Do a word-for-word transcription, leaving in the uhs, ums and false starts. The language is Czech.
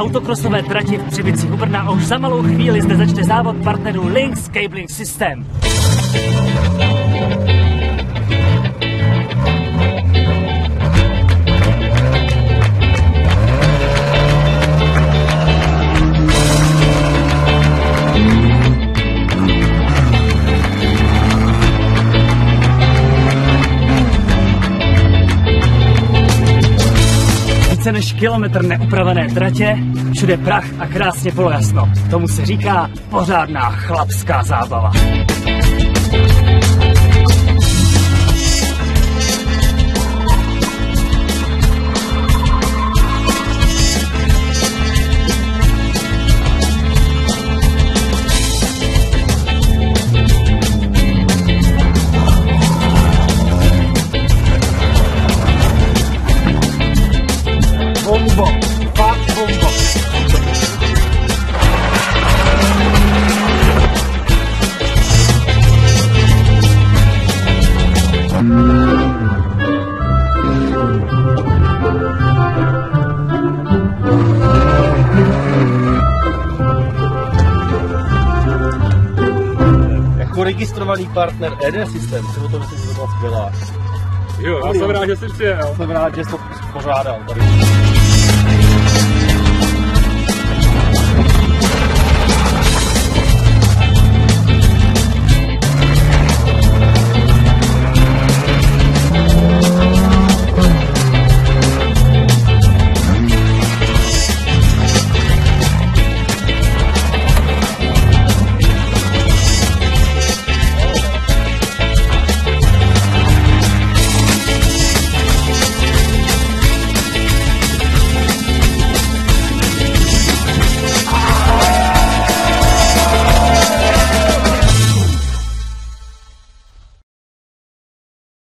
autokrosové trati v Třebicích u Brna a už za malou chvíli zde začne závod partnerů Lynx Cabling System. Více než kilometr neupravené tratě, všude prach a krásně polojasno. Tomu se říká pořádná chlapská zábava. Bombo, fakt bombo. Jako registrovaný partner E D System, si o tom myslím, že to byla skvělá. Jo, já jsem rád, že jsi přijel. Jsem rád, že jsi to pořádal tady.